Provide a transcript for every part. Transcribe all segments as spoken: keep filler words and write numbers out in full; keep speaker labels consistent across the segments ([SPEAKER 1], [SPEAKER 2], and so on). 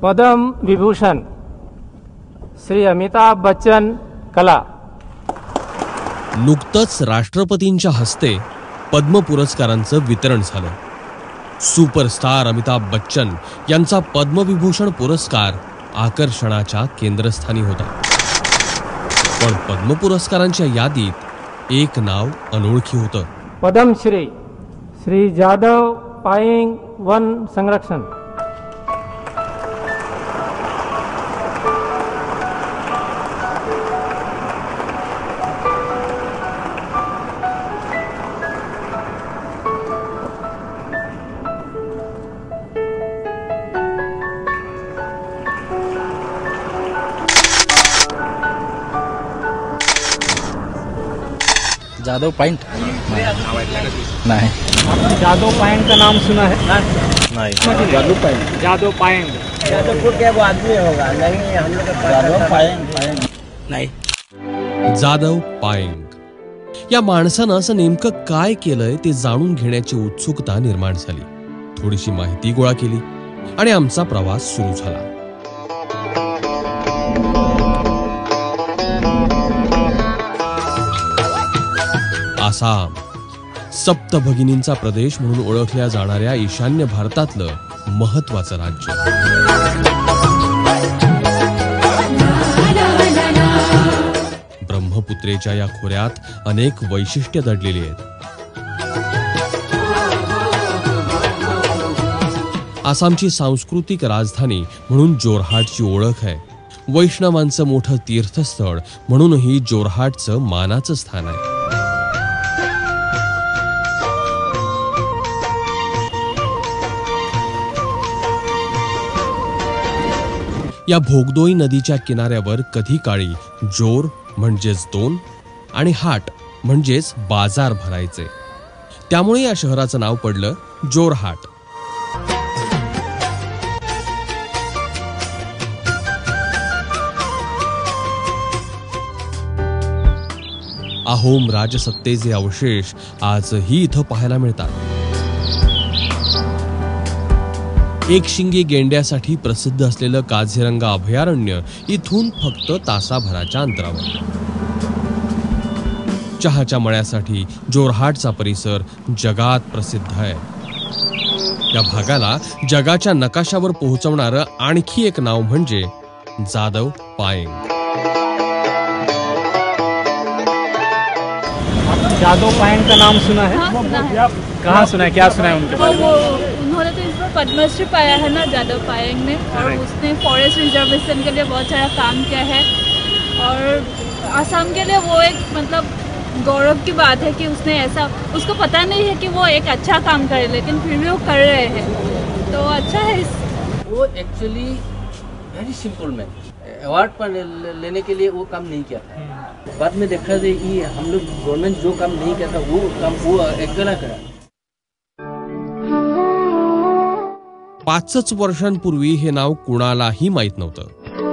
[SPEAKER 1] पद्म विभूषण श्री अमिताभ बच्चन कला।
[SPEAKER 2] नुकतंच राष्ट्रपतींच्या हस्ते पद्म पुरस्कारांचं वितरण झालं। सुपरस्टार अमिताभ बच्चन यांचा पद्मविभूषण पुरस्कार आकर्षणाच्या केंद्रस्थानी होता। पण पद्म पुरस्कारांच्या यादीत एक नाव अनोळखी होतं।
[SPEAKER 1] पद्मश्री श्री जादव पायेंग वन संरक्षण।
[SPEAKER 3] जादव पाइंट नहीं।
[SPEAKER 1] जादव पायेंग का नाम सुना है?
[SPEAKER 3] नहीं। जादव पाइंट
[SPEAKER 1] जादव पायेंग
[SPEAKER 4] जादव क्या वो आदमी होगा? नहीं, हम लोग
[SPEAKER 3] जादव पाइंट
[SPEAKER 4] नहीं।
[SPEAKER 2] जादव पायेंग या माणसानं असं नेमकं काय केलंय ते जाणून घेण्याची उत्सुकता निर्माण झाली। थोडीशी माहिती गोळा केली आणि आमचा प्रवास सुरू झाला। आसाम सप्तभगिनींचा प्रदेश म्हणून ओळखल्या जाणाऱ्या ईशान्य भारतातलं महत्वाचं राज्य। ब्रह्मपुत्रेच्या या खोऱ्यात अनेक वैशिष्ट्य दडलेली आहेत। आसामची सांस्कृतिक राजधानी म्हणून जोरहाटची ओळख आहे। वैष्णवांचं मोठं तीर्थस्थळ म्हणूनही जोरहाटचं मानाचं स्थान आहे। या भोगदोई नदीच्या किनाऱ्यावर कधी काळी जोर म्हणजेच दोन आणि हाट म्हणजेच बाजार भरायचे, त्यामुळे या शहराचं नाव पडलं जोरहाट। अहोम राजसत्तेचे अवशेष आजही इथं पाहायला मिळतात। एक शिंगी गेंड्यासाठी प्रसिद्ध असलेलं काझीरंगा अभयारण्य इथून फक्त तासाभराच्या अंतरावर। चहाच्या मळ्यासाठी जोरहाटचा परिसर जगात प्रसिद्ध आहे। या भागाला जगाच्या नकाशावर पोहोचवणारं आणखी एक नाव म्हणजे जादव पायेंग।
[SPEAKER 1] जादव पायेंग का नाम सुना है?
[SPEAKER 5] हाँ, सुना है।
[SPEAKER 1] कहाँ सुना है, क्या सुना है उनके बारे में?
[SPEAKER 5] वो उन्होंने तो इसमें पद्मश्री पाया है ना, जादव पायेंग ने, और उसने फॉरेस्ट रिजर्वेशन के लिए बहुत सारा काम किया है। और आसाम के लिए वो एक मतलब गौरव की बात है कि उसने ऐसा, उसको पता नहीं है कि वो एक अच्छा काम करे, लेकिन फिर भी वो कर रहे हैं, तो अच्छा है। इस
[SPEAKER 4] वो actually very simple man, award पर लेने के लिए वो काम नहीं किया था। बाद में देखा जाए ये हम लोग गवर्नमेंट जो काम नहीं किया था वो काम वो एक जना करा।
[SPEAKER 2] पाचच वर्षांपूर्वी हे नाव कुणालाही माहित नव्हतं।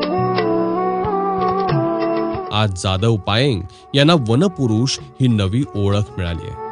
[SPEAKER 2] आज जादव पायेंग यांना वनपुरुष ही नवी ओळख मिळाली आहे।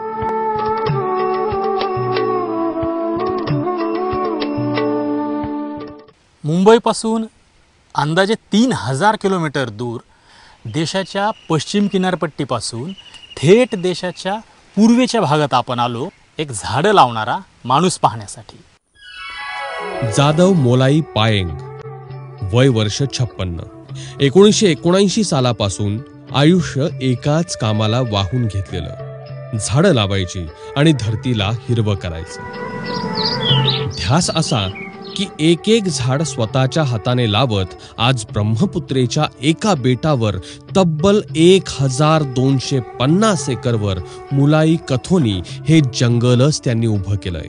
[SPEAKER 3] मुंबईपासून अंदाजे तीन हजार किलोमीटर दूर देशाच्या पश्चिम किनारपट्टीपासून थेट देशाच्या पूर्वेच्या भागात आपण आलो एक झाडं लावणारा माणूस पाहण्यासाठी।
[SPEAKER 2] जादव मोलाई पायेंग, वय वर्ष छप्पन्न। एकोणीसशे एकोणऐंशी सालापासून आयुष्य एकाच कामाला वाहून घेतलेलं, झाडं लावायची आणि धरतीला हिरवं करायचं। ध्यास असा की एक एक झाड स्वतःच्या हाताने लावत आज ब्रह्मपुत्रेच्या एका बेटावर तब्बल एक हजार दोनशे पन्नास एकरवर मुलाई कथोनी हे जंगलच त्यांनी उभं केलंय।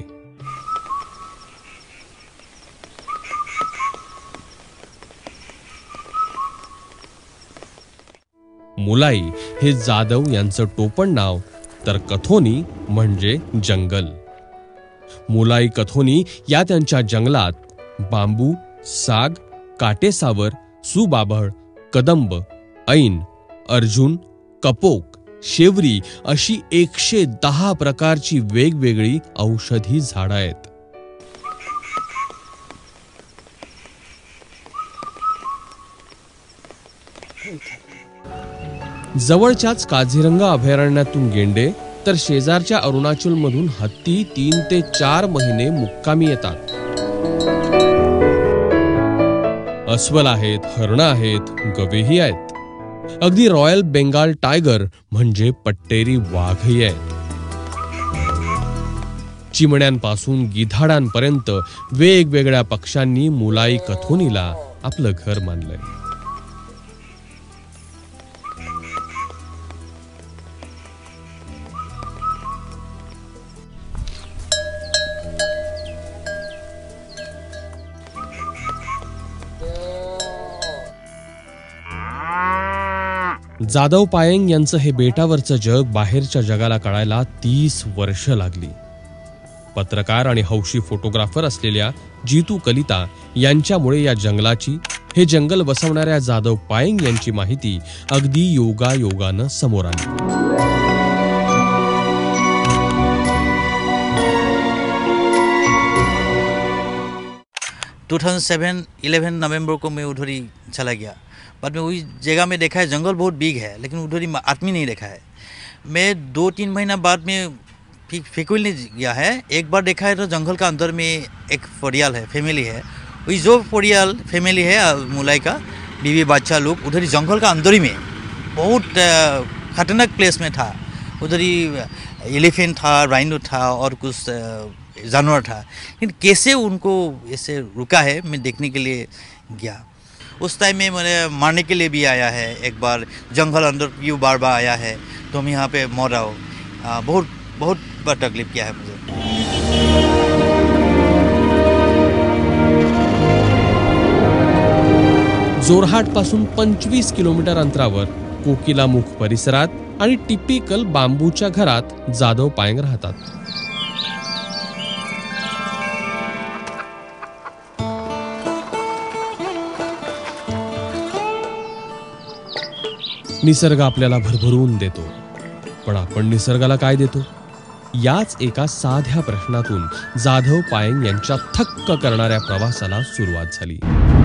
[SPEAKER 2] मुलाई हे जादव यांचं टोपण नाव, तर कथोनी म्हणजे जंगल। मुलाई कथोनी या त्यांच्या जंगलात बांबू, साग, काटेसावर, सुबाभळ, कदंब, ऐन, अर्जुन, कपोक, शेवरी अशी एकशे दहा प्रकारची वेगवेगळी औषधी झाडं आहेत। जवळच्याच काझीरंगा अभयारण्यातून गेंडे तर शेजारच्या अरुणाचलमधून हत्ती तीन ते चार महिने मुक्कामी येतात. अस्वल आहेत, हरणं आहेत, गवेही आहेत. अगदी रॉयल बेंगाल टायगर म्हणजे पट्टेरी वाघही आहेत. चिमण्यांपासून गिधाडांपर्यंत वेगवेगळ्या पक्ष्यांनी मुलाई कथोनीला आपलं घर मानलंय. जाधव पायेंग यांचं हे बेटावरचं जग बाहेरच्या जगाला कळायला तीस वर्ष लागली. पत्रकार आणि हौशी फोटोग्राफर असलेल्या जीतू कलिता यांच्यामुळे या जंगलाची, हे जंगल बसवणाऱ्या जाधव पायेंग यांची माहिती अगदी योगायोगानं समोर आली.
[SPEAKER 6] टू थाउजेंड सेवन इलेवन नवंबर को मैं उधर ही चला गया. बाद में वही जगह में देखा है जंगल बहुत बिग है, लेकिन उधर ही आदमी नहीं देखा है. मैं दो तीन महीना बाद में फ्रिक्वेंटली गया है. एक बार देखा है तो जंगल का अंदर में एक फरियाल है, फैमिली है. वही जो फरियाल फैमिली है मुलाई का, बीवी बच्चा लोग उधर ही जंगल का अंदर ही में बहुत खतरनाक प्लेस में था. उधर ही एलिफेंट था, राइनो था और कुछ जानवर था. लेकिन कैसे उनको ऐसे रुका है मैं देखने के लिए गया. उस टाइम में मैंने मारने के लिए भी आया है. एक बार जंगल अंदर क्यों बार बार आया है तो हम यहाँ पे मर रहा हो. बहुत बहुत बार तकलीफ किया है मुझे.
[SPEAKER 2] जोरहाट पासून पंचवीस किलोमीटर अंतरावर कोकिलामुख परिसरात आणि टिपिकल बांबूच्या घरात जाधव पायेंग राहतात. निसर्ग आपल्याला भरभरून देतो, पण आपण निसर्गाला काय देतो? याच एका साध्या प्रश्नातून जाधव पायेंग यांच्या थक्क करणाऱ्या प्रवासाला सुरुवात झाली.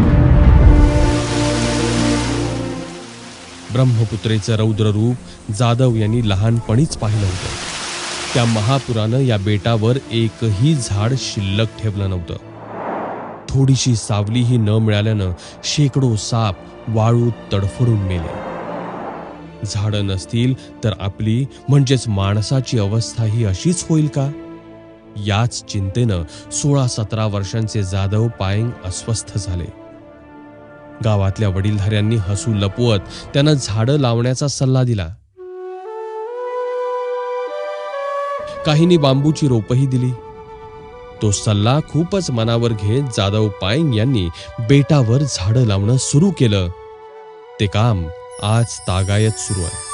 [SPEAKER 2] ब्रह्मपुत्रेचं रौद्र रूप जाधव यांनी लहानपणीच पाहिलं होतं. त्या महापुरानं या बेटावर एकही झाड शिल्लक ठेवलं नव्हतं. थोडीशी सावलीही न मिळाल्यानं शेकडो साप वाळूत तडफडून मेले. झाडं नसतील तर आपली म्हणजेच माणसाची अवस्था ही अशीच होईल का? याच चिंतेनं सोळा सतरा वर्षांचे जाधव पायेंग अस्वस्थ झाले. गावातल्या वडीलधाऱ्यांनी हसू लपवत त्यांना झाडं लावण्याचा सल्ला दिला. काहींनी बांबूची रोपही दिली. तो सल्ला खूपच मनावर घेत जाधव पायेंग यांनी बेटावर झाडं लावणं सुरू केलं. ते काम आज तागायत सुरू आहे.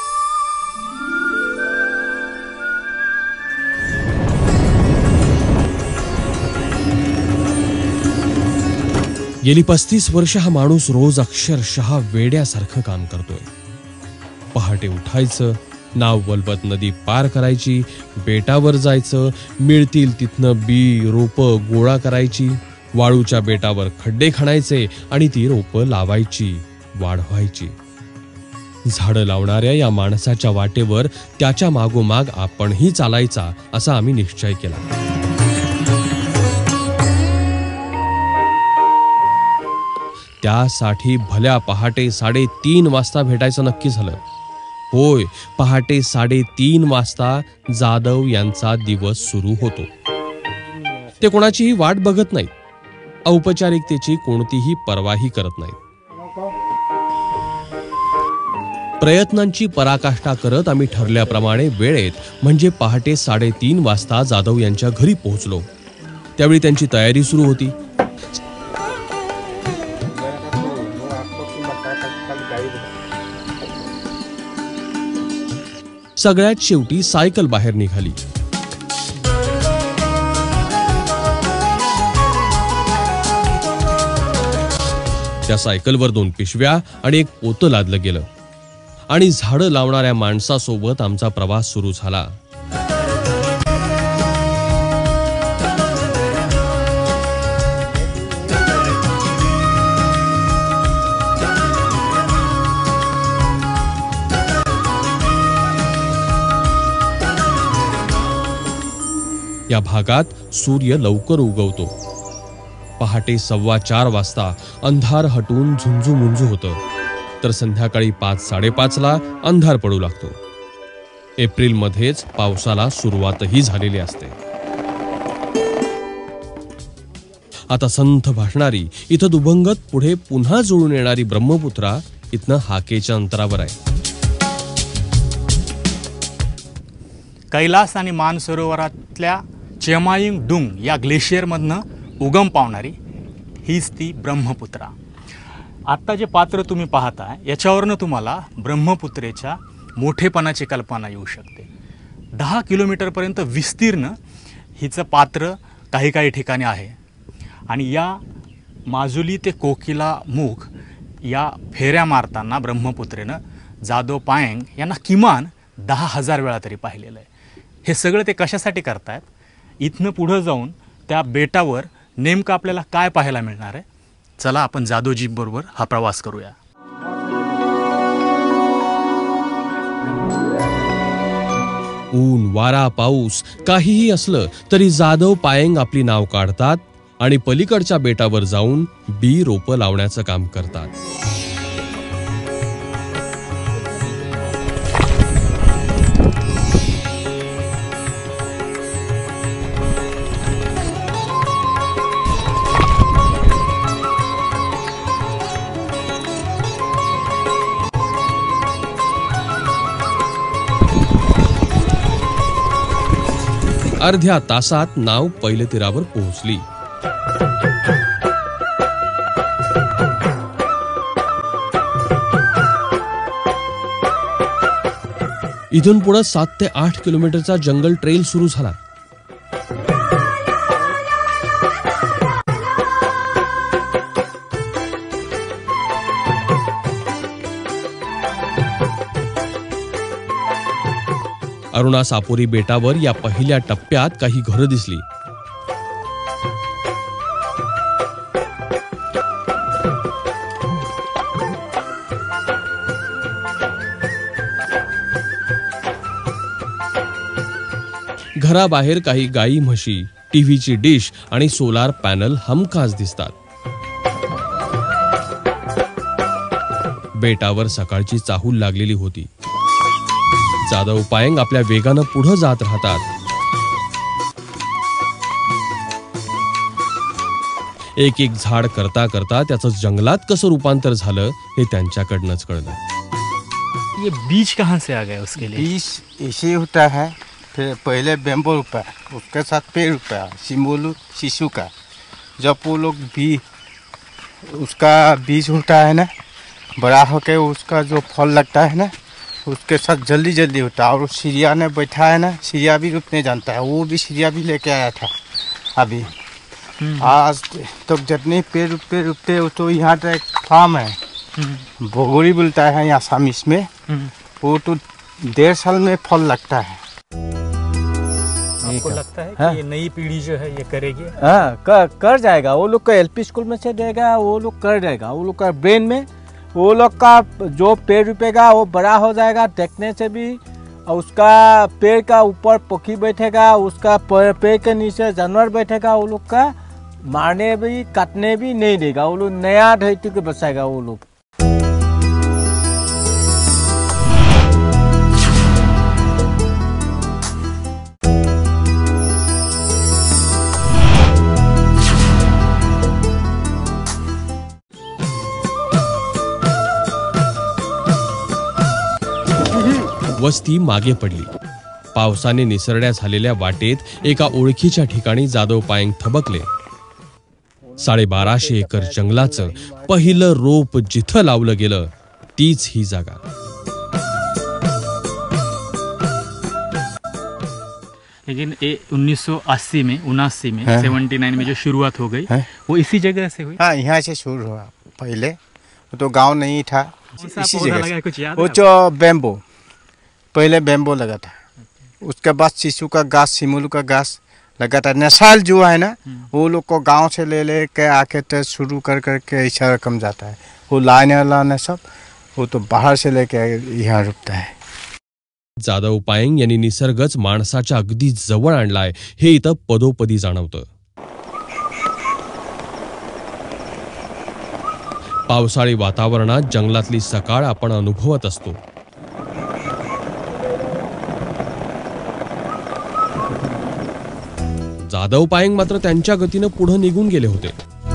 [SPEAKER 2] गेली पस्तीस वर्ष हा माणूस रोज अक्षरशः वेड्यासारखं काम करतोय. पहाटे उठायचं, नाव वलबत नदी पार करायची, बेटावर जायचं, मिळतील तिथनं बी रोप गोळा करायची, वाळूच्या बेटावर खड्डे खणायचे आणि ती रोप लावायची, वाढवायची. झाडं लावणाऱ्या या माणसाच्या वाटेवर त्याच्या मागोमाग आपणही चालायचा असा आम्ही निश्चय केला. त्यासाठी भल्या पहाटे साडेतीन वाजता भेटायचं नक्की झालं. होय, पहाटे साडेतीन वाजता जाधव यांचा दिवस सुरू होतो. ते कोणाचीही वाट बघत नाहीत, औपचारिकतेची कोणतीही पर्वाही करत नाहीत. प्रयत्नांची पराकाष्ठा करत आम्ही ठरल्याप्रमाणे वेळेत म्हणजे पहाटे साडेतीन वाजता जाधव यांच्या घरी पोहोचलो. त्यावेळी त्यांची तयारी सुरू होती. सगळ्यात शेवटी सायकल बाहेर निघाली. त्या सायकलवर दोन पिशव्या आणि एक पोतं लादलं गेलं आणि झाडं लावणाऱ्या माणसासोबत आमचा प्रवास सुरू झाला. या भागात सूर्य लवकर उगवतो. पहाटे सव्वा चार वाजता अंधार हटून झुंजूमुंजू होतं, तर संध्याकाळी पाच साडेपाचला अंधार पडू लागतो. एप्रिलमध्येच पावसाला सुरुवातही झालेली असते. आता संथ भासणारी इथं दुभंगत पुढे पुन्हा जुळून येणारी ब्रह्मपुत्रा इथनं हाकेच्या अंतरावर आहे.
[SPEAKER 3] कैलास आणि मानसरोवरातल्या चेमायिंग डुंग या ग्लेशियरमधनं उगम पावणारी हीच ती ब्रह्मपुत्रा. आत्ता जे पात्र तुम्ही पाहताय याच्यावरनं तुम्हाला ब्रह्मपुत्रेच्या मोठेपणाची कल्पना येऊ शकते. दहा किलोमीटरपर्यंत विस्तीर्ण हिचं पात्र काही काही ठिकाणी आहे. आणि या माजुली ते कोकिलामुख या फेऱ्या मारताना ब्रह्मपुत्रेनं जादव पायंग यांना किमान दहा हजार वेळा तरी पाहिलेलं आहे. हे सगळं ते कशासाठी करतायत? इथनं पुढं जाऊन त्या बेटावर नेमकं आपल्याला काय पाहायला मिळणार आहे? चला आपण जादवजीबरोबर हा प्रवास करूया.
[SPEAKER 2] ऊन वारा पाऊस काहीही असलं तरी जादव पायंग आपली नाव काढतात आणि पलीकडच्या बेटावर जाऊन बी रोपं लावण्याचं काम करतात. अर्ध्या तासात नाव पहिल्या तीरावर पोहोचली. इथून पुढे सात ते आठ किलोमीटरचा जंगल ट्रेल सुरू झाला. अरुणा सापोरी बेटावर या पहिल्या टप्प्यात काही घरं दिसली. घराबाहेर काही गाई म्हशी, टीव्हीची डिश आणि सोलार पॅनल हमखास दिसतात. बेटावर सकाळची चाहूल लागलेली होती. जादव पायंग आपल्या वेगानं पुढे जात राहतात. एक एक झाड करता करता त्याचं जंगलात कसं रूपांतर झालं हे त्यांच्याकडनंच कळलं.
[SPEAKER 3] ये बीज कहाँ से आ गया उसके लिए?
[SPEAKER 7] बीज ऐसे होता है, फिर पहले बेम्बो रुपा, उसके साथ पेड़ रुपा, सिम्बोलू शिशु का. जब वो लोग भी उसका बीज होता है ना, बड़ा होके उसका जो फल लगता है ना, उसके साथ जल्दी जल्दी होता है. और सीरिया ने बैठा है ना, सीरिया भी रुपने जानता है, वो भी सीरिया भी लेके आया था अभी. आज तो जितने पेड़ रुपते रुपते तो यहाँ तो एक फार्म है, भोगोरी बोलता है यहाँ आसामीस में, वो तो डेढ़ साल में फल लगता है.
[SPEAKER 3] आपको लगता है कि ये नई पीढ़ी जो है ये करेगी?
[SPEAKER 7] हाँ, कर, कर जाएगा. वो लोग का एलपी स्कूल में से देगा, वो लोग कर जाएगा. वो लोग का ब्रेन में वो लोग का जो पेड़ रुपेगा वो बड़ा हो जाएगा देखने से भी. और उसका पेड़ का ऊपर पक्षी बैठेगा, उसका पेड़ के नीचे जानवर बैठेगा. वो लोग का मारने भी काटने भी नहीं देगा. वो लोग नया धरती को बचाएगा. वो लोग
[SPEAKER 2] वस्ती मागे पडली. पावसाने निसरड्या झालेल्या वाटेत एका ओळखीच्या ठिकाणी जादव पायंग थबकले. साडेबाराशे एकर जंगलाचं पहिलं रोप जिथं लावलं गेलं तीच ही जागा.
[SPEAKER 3] लेकिन ये उन्नीस सौ अस्सी में उनासी में सेवेंटी नाइन में जो शुरुआत हो गई है? वो इसी जगह से हुई.
[SPEAKER 7] हाँ, यहाँ से शुरू हुआ. पहले तो गांव नहीं था, इसी जगह
[SPEAKER 3] लगा कुछ याद?
[SPEAKER 7] वो जो बेम्बो, पहले बेम्बो लगा था. उसके बाद शिशु का घास, सिमुलू का घास लगा था. नसाल जो है ना, वो लोग को गांव से ले ले के आके तो शुरू कर करके ऐसा रकम जाता है. वो लाने लाने सब वो तो बाहर से लेके यहाँ रुकता है.
[SPEAKER 2] जाधव पायेंग यांनी निसर्गच माणसाच्या अगदी जवळ आणलाय हे इथं पदोपदी जाणवतं. पावसाळी वातावरणात जंगलातली सकाळ आपण अनुभवत असतो. जाधव पायेंग मात्र त्यांच्या गतीनं पुढे निघून गेले होते.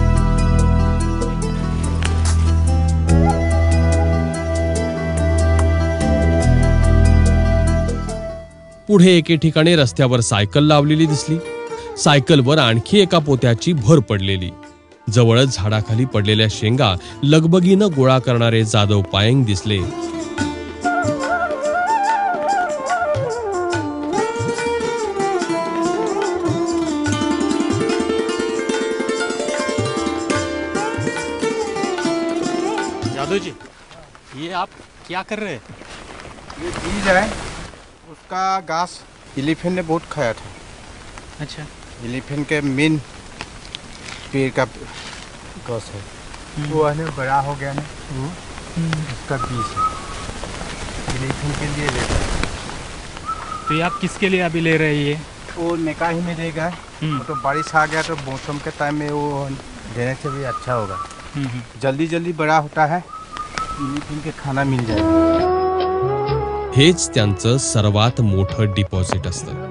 [SPEAKER 2] पुढे एके ठिकाणी रस्त्यावर सायकल लावलेली दिसली. सायकलवर आणखी एका पोत्याची भर पडलेली. जवळच झाडाखाली पडलेल्या शेंगा लगबगीनं गोळा करणारे जाधव पायेंग दिसले.
[SPEAKER 3] जाधव जी, ये आप क्या कर रहे हैं?
[SPEAKER 7] ये बीज है, उसका घास एलिफेंट ने बहुत खाया था.
[SPEAKER 3] अच्छा.
[SPEAKER 7] एलिफेंट के मेन पेड़ का घास है, वो है ना बड़ा हो गया ना, उसका बीज है, एलिफेंट के लिए लेता है.
[SPEAKER 3] तो ये आप किसके लिए अभी ले रहे हैं? ये
[SPEAKER 7] वो निकाह ही में देगा. वो तो बारिश आ गया तो मौसम के टाइम में वो देने से भी अच्छा होगा. जल्दी जल्दी बड़ा होता है, एलिफेंट के खाना मिल जाएगा.
[SPEAKER 2] हेच त्यांचं सर्वात मोठं डिपॉझिट असतं.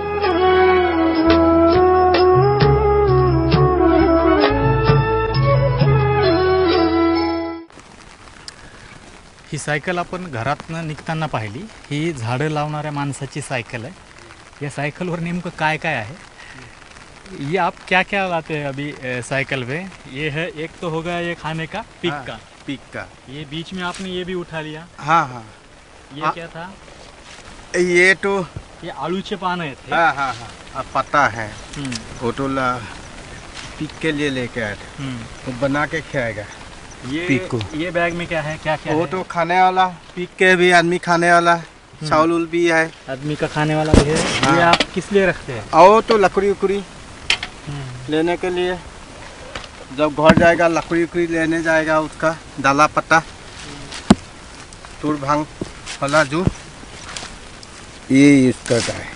[SPEAKER 3] ही सायकल आपण घरातनं निघताना पाहिली. ही झाडं लावणाऱ्या माणसाची सायकल आहे. या सायकलवर नेमकं काय काय आहे? ये आप क्या क्या लाते हैं अभी साइकिल पे? ये है, एक तो होगा ये खाने का पिक
[SPEAKER 7] हाँ,
[SPEAKER 3] का
[SPEAKER 7] पिक का.
[SPEAKER 3] ये बीच में आपने ये भी उठा लिया.
[SPEAKER 7] हाँ हाँ.
[SPEAKER 3] ये
[SPEAKER 7] हाँ,
[SPEAKER 3] क्या था?
[SPEAKER 7] ये तो
[SPEAKER 3] ये आलूचे पान है थे.
[SPEAKER 7] हाँ हाँ हाँ अब पता है.
[SPEAKER 3] हम्म,
[SPEAKER 7] वो तो ला पिक के लिए लेके आए थे.
[SPEAKER 3] हम्म.
[SPEAKER 7] वो बना के खाएगा.
[SPEAKER 3] ये
[SPEAKER 7] पिक को.
[SPEAKER 3] ये बैग में क्या है? क्या क्या
[SPEAKER 7] वो
[SPEAKER 3] है?
[SPEAKER 7] तो खाने वाला, पिक के भी आदमी खाने वाला, चावल उल भी है.
[SPEAKER 3] आदमी का खाने वाला भी है.
[SPEAKER 7] हाँ.
[SPEAKER 3] ये आप किस लिए रखते हैं?
[SPEAKER 7] और तो लकड़ी उकड़ी लेने के लिए, जब घर जाएगा लकड़ी उकड़ी लेने जाएगा, उसका डाला पत्ता तुर भांग फला जो ये यूज करता है.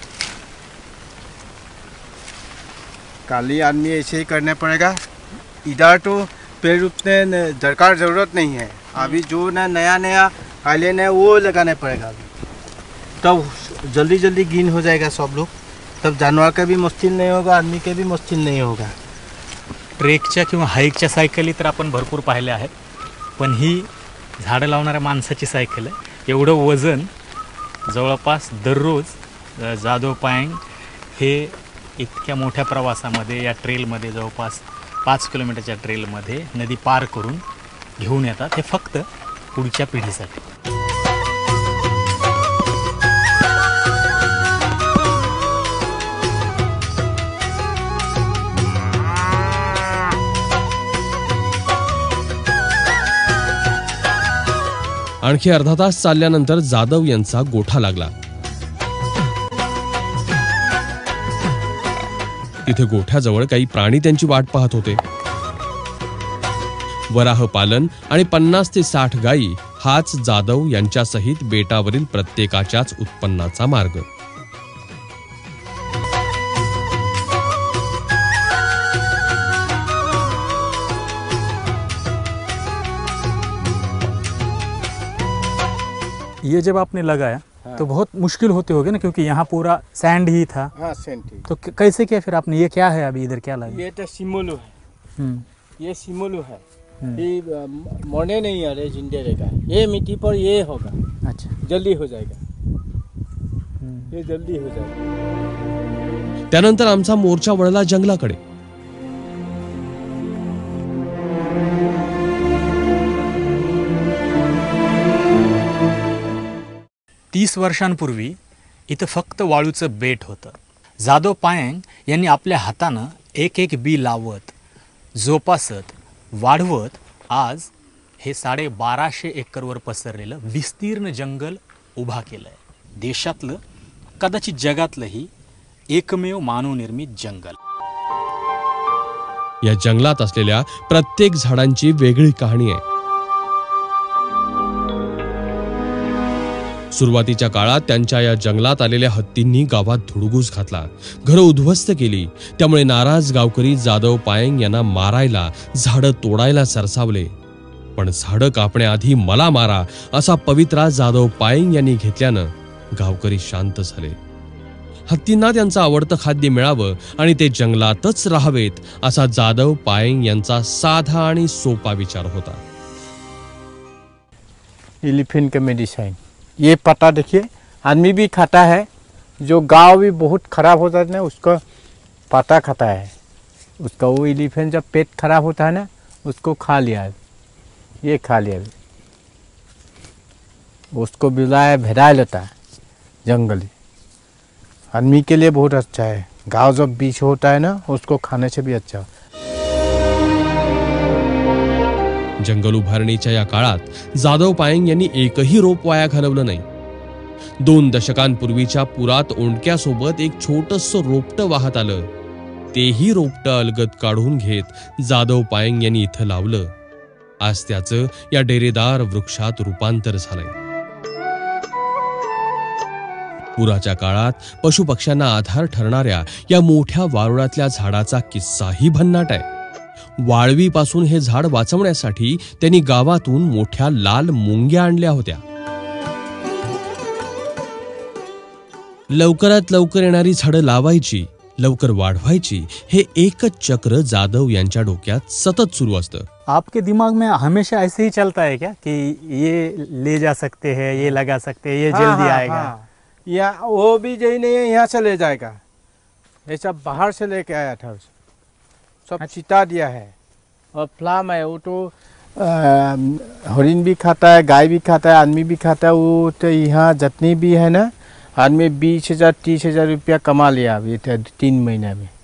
[SPEAKER 7] काली आदमी ऐसे ही करने पड़ेगा. इधर तो पेड़ उतने दरकार ज़रूरत नहीं है. अभी जो ना नया नया आइलैंड है वो लगाने पड़ेगा अभी, तब जल्दी जल्दी गिन हो जाएगा सब लोग. तब जानवर का भी मुश्किल नहीं होगा, आदमी के भी मुश्किल नहीं होगा.
[SPEAKER 3] ट्रेकच्या किंवा हाईकच्या सायकली तर आपण भरपूर पाहिल्या आहेत, पण ही झाडं लावणाऱ्या माणसाची सायकल आहे. एवढं वजन जवळपास दररोज जाधव पायेंग हे इतक्या मोठ्या प्रवासामध्ये या ट्रेलमध्ये जवळपास पाच किलोमीटरच्या ट्रेलमध्ये नदी पार करून घेऊन येतात. हे फक्त पुढच्या पिढीसाठी.
[SPEAKER 2] आणखी अर्धा तास चालल्यानंतर जाधव यांचा गोठा लागला. तिथे गोठ्याजवळ काही प्राणी त्यांची वाट पाहत होते. वराह पालन आणि पन्नास ते साठ गायी हाच जाधव यांच्यासहित बेटावरील प्रत्येकाच्याच उत्पन्नाचा मार्ग.
[SPEAKER 3] ये जब आपने लगाया हाँ. तो बहुत मुश्किल होते होगे ना, क्योंकि यहाँ पूरा सैंड ही था.
[SPEAKER 7] हाँ सेंटी.
[SPEAKER 3] तो कैसे किया फिर आपने? ये क्या है अभी इधर क्या लगा?
[SPEAKER 7] ये तो सिमोलू है.
[SPEAKER 3] हम्म,
[SPEAKER 7] ये सिमोलू है. ये मरने नहीं आ रहे, जिंदे रहेगा. ये मिट्टी पर ये होगा.
[SPEAKER 3] अच्छा.
[SPEAKER 7] जल्दी हो जाएगा. ये जल्दी हो जाएगा.
[SPEAKER 2] त्यानंतर आमचा मोर्चा वळला जंगलाकडे.
[SPEAKER 3] तीस वर्षांपूर्वी इथं फक्त वाळूचं बेट होतं. जाधव पायेंग यांनी आपल्या हातानं एक एक बी लावत, जोपासत, वाढवत आज हे साडे बाराशे एकरवर पसरलेलं विस्तीर्ण जंगल उभा केलं आहे. देशातलं कदाचित जगातलंही एकमेव मानवनिर्मित जंगल.
[SPEAKER 2] या जंगलात असलेल्या प्रत्येक झाडांची वेगळी कहाणी आहे. सुरुवातीच्या काळात त्यांच्या या जंगलात आलेल्या हत्तींनी गावात धुडगूस घातला, घरं उद्ध्वस्त केली. त्यामुळे नाराज गावकरी जाधव पायंग यांना मारायला, झाडं तोडायला सरसावले. पण झाडं कापण्याआधी मला मारा असा पवित्रा जाधव पायंग यांनी घेतल्यानं गावकरी शांत झाले. हत्तींना त्यांचं आवडतं खाद्य मिळावं आणि ते जंगलातच राहावेत असा जाधव पायंग यांचा साधा आणि सोपा विचार होता.
[SPEAKER 7] एलिफेंट का मेडिसिन, ये पत्ता देखिए आदमी भी खाता है, जो गाँव भी बहुत खराब होता है ना उसका पत्ता खाता है. उसका वो एलिफेंट जब पेट खराब होता है ना उसको खा लिया, ये खा लिया. उसको बुलाया भेड़ाई लेता है जंगली, आदमी के लिए बहुत अच्छा है. गाँव जब बीच होता है ना उसको खाने से भी अच्छा.
[SPEAKER 2] जंगल उभारणीच्या या काळात जाधव पायंग यांनी एकही रोप वाया घालवलं नाही. दोन दशकांपूर्वीच्या पुरात ओंडक्यासोबत एक छोटंसं रोपटं वाहत आलं. तेही रोपटं अलगद काढून घेत जाधव पायंग यांनी इथं लावलं. आज त्याचं या डेरेदार वृक्षात रूपांतर झालंय. पुराच्या काळात पशुपक्ष्यांना आधार ठरणाऱ्या या मोठ्या वारुळातल्या झाडाचा किस्साही भन्नाट आहे. वाळवीपासून हे झाड वाचवण्यासाठी त्यांनी गावातून मोठ्या लाल मुंग्या आणल्या होत्या. लवकरात लवकर येणारी झाडं लावायची, लवकर वाढवायची, हे एकच चक्र जाधव यांच्या डोक्यात सतत सुरू असतं.
[SPEAKER 3] आपके दिमाग में हमेशा ऐसे ही चलता है क्या कि ये ले जा सकते हैं, ये लगा सकते हैं, ये
[SPEAKER 7] हाँ,
[SPEAKER 3] जल्दी
[SPEAKER 7] हाँ,
[SPEAKER 3] आएगा?
[SPEAKER 7] हाँ. या वो भी यही नहीं है, यहाँ से ले जाएगा. ये सब बाहर से लेके आया था, सब छिटा दिया है. और फ्लाम है वो तो हरिन भी खाता है, गाय भी खाता है, आदमी भी खाता है. वो तो यहाँ जितनी भी है ना आदमी बीस हजार तीस हजार रुपया कमा लिया अभी तीन महीने में.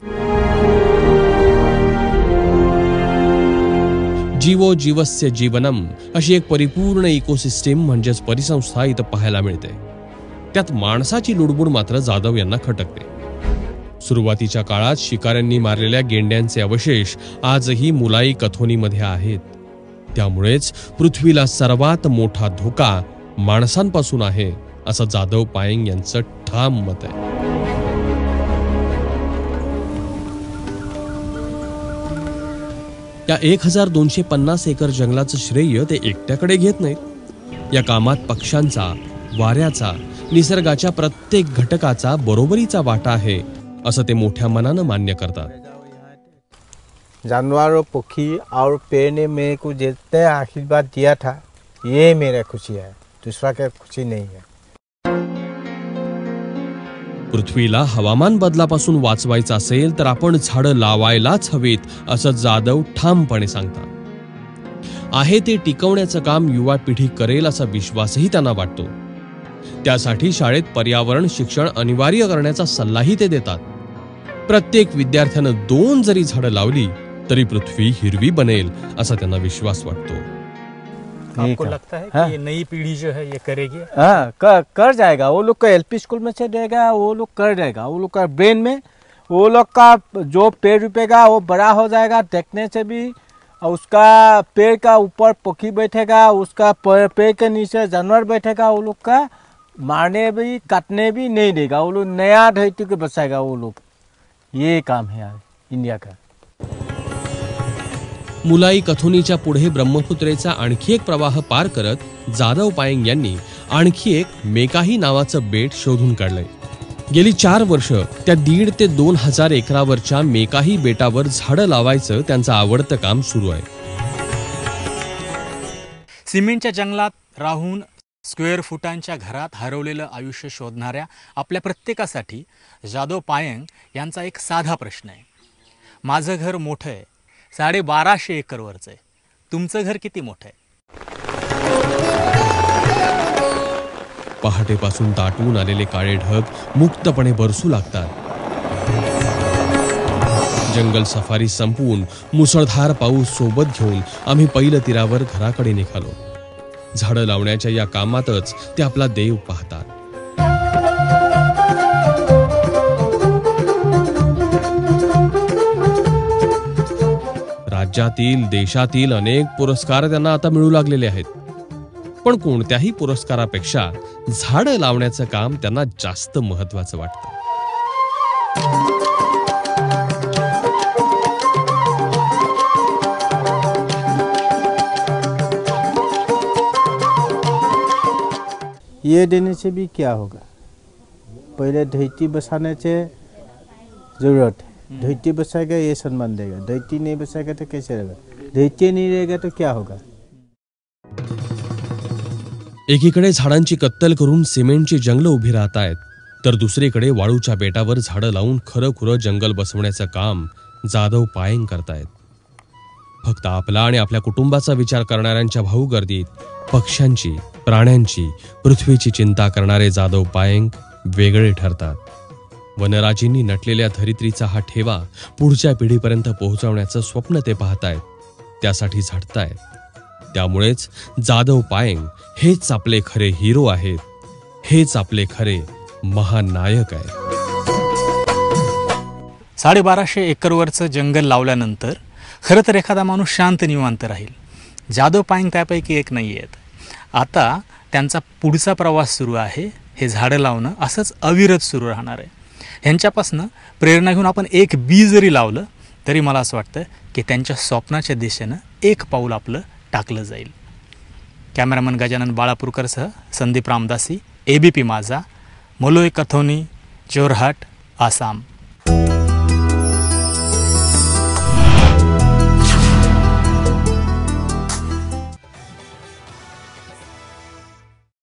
[SPEAKER 2] जीवो जीवस्य जीवनम अशी एक परिपूर्ण इकोसिस्टीम म्हणजेच परिसंस्था इथं पाहायला मिळते. त्यात माणसाची लुडबुड मात्र जाधव यांना खटकते. सुरुवातीच्या काळात शिकाऱ्यांनी मारलेल्या गेंड्यांचे अवशेष आजही मुलाई कथोनीमध्ये आहेत. त्यामुळेच पृथ्वीला सर्वात मोठा धोका माणसांपासून आहे असं जाधव पायंग यांचं ठाम मत आहे. या एक हजार दोनशे पन्नास एकर जंगलाचं श्रेय ते एकट्याकडे घेत नाहीत. या कामात पक्ष्यांचा, वाऱ्याचा, निसर्गाच्या प्रत्येक घटकाचा बरोबरीचा वाटा आहे असं ते मोठ्या मनानं मान्य करतात.
[SPEAKER 7] जानवर और पक्षी और पेड़ ने मेरे को जितने आशीर्वाद दिया था ये मेरा खुशी है, दूसरा क्या खुशी नहीं है.
[SPEAKER 2] पृथ्वीला हवामान बदलापासून वाचवायचं असेल तर आपण झाडं लावायलाच हवीत असं जाधव ठामपणे सांगतात. आहे ते टिकवण्याचं काम युवा पिढी करेल असा विश्वासही त्यांना वाटतो. त्यासाठी शाळेत पर्यावरण शिक्षण अनिवार्य करण्याचा सल्लाही ते देतात. प्रत्येक विद्यार्थ्यानं दोन जरी झाडं लावली तरी पृथ्वी हिरवी बनेल असा त्यांना विश्वास वाटतो.
[SPEAKER 3] आपको लगता है कि ये नई पीढ़ी जो है ये करेगी?
[SPEAKER 7] हाँ कर कर जाएगा. वो लोग का एलपी स्कूल में से देगा, वो लोग कर जाएगा. वो लोग का ब्रेन में वो लोग का जो पेड़ रुपेगा वो बड़ा हो जाएगा. देखने से भी उसका पेड़ का ऊपर पक्षी बैठेगा, उसका पेड़ के नीचे जानवर बैठेगा. वो लोग का मारने भी काटने भी नहीं देगा. वो लोग नया धरती को बचाएगा. वो लोग ये काम है यार इंडिया का.
[SPEAKER 2] मुलाई कथोनीच्या पुढे ब्रह्मपुत्रेचा आणखी एक प्रवाह पार करत जाधव पायंग यांनी आणखी एक मेकाही नावाचं बेट शोधून काढलंय. गेली चार वर्ष त्या दीड ते दोन हजार एकरावरच्या मेकाही बेटावर झाडं लावायचं त्यांचं आवडतं काम सुरू आहे.
[SPEAKER 3] सिमेंटच्या जंगलात राहून स्क्वेअर फुटांच्या घरात हरवलेलं आयुष्य शोधणाऱ्या आपल्या प्रत्येकासाठी जाधव पायंग यांचा एक साधा प्रश्न आहे. माझं घर मोठं आहे, साडे बाराशे एकरवरचं आहे. तुमचं घर किती मोठं आहे?
[SPEAKER 2] पहाटेपासून दाटून आलेले काळे ढग मुक्तपणे बरसू लागतात. जंगल सफारी संपवून मुसळधार पाऊस सोबत घेऊन आम्ही पैल तीरावर घराकडे निघालो. झाडं लावण्याच्या या कामातच ते आपला देव पाहतात. राज्यातील देशातील अनेक पुरस्कार त्यांना आता मिळू लागलेले आहेत. पण पण कोणत्याही पुरस्कारापेक्षा झाडं लावण्याचं काम त्यांना जास्त महत्त्वाचं वाटतं.
[SPEAKER 7] ये देने से भी क्या होगा, पहले धरती बसाने से जरूरत है, धरती बसाएगा ये सम्मान देगा, धरती नहीं बसाएगा तो कैसे रहेगा, धरती नहीं रहेगा तो क्या होगा.
[SPEAKER 2] एकीकडे झाडांची कत्तल करून सिमेंटची जंगलं उभी राहत आहेत, तर दुसरीकडे वाळूच्या बेटावर झाडं लावून खरं खुरं जंगल बसवण्याचं काम जाधव पायंग करतायत. फक्त आपला आणि आपल्या कुटुंबाचा विचार करणाऱ्यांच्या भाऊगर्दीत पक्ष्यांची, प्राण्यांची, पृथ्वीची चिंता करणारे जाधव पायंग वेगळे ठरतात. वनराजींनी नटलेल्या धरित्रीचा हा ठेवा पुढच्या पिढीपर्यंत पोहोचवण्याचं स्वप्न ते पाहतायत, त्यासाठी झटतायत. त्यामुळेच जाधव पायंग हेच आपले खरे हिरो आहेत, हेच आपले खरे महानायक आहेत.
[SPEAKER 3] साडेबाराशे एकरवरचं जंगल लावल्यानंतर खरं तर एखादा माणूस शांत निवांत राहील. जाधव पायंग त्यापैकी एक नाही आहेत. आता त्यांचा पुढचा प्रवास सुरू आहे. हे झाडं लावणं असंच अविरत सुरू राहणार आहे. ह्यांच्यापासनं प्रेरणा घेऊन आपण एक बी जरी लावलं तरी मला असं वाटतं की त्यांच्या स्वप्नाच्या दिशेनं एक पाऊल आपलं टाकलं जाईल. कॅमेरामन गजानन बाळापूरकरसह संदीप रामदासी, एबीपी माझा, मलोय कथोनी, जोरहाट, आसाम.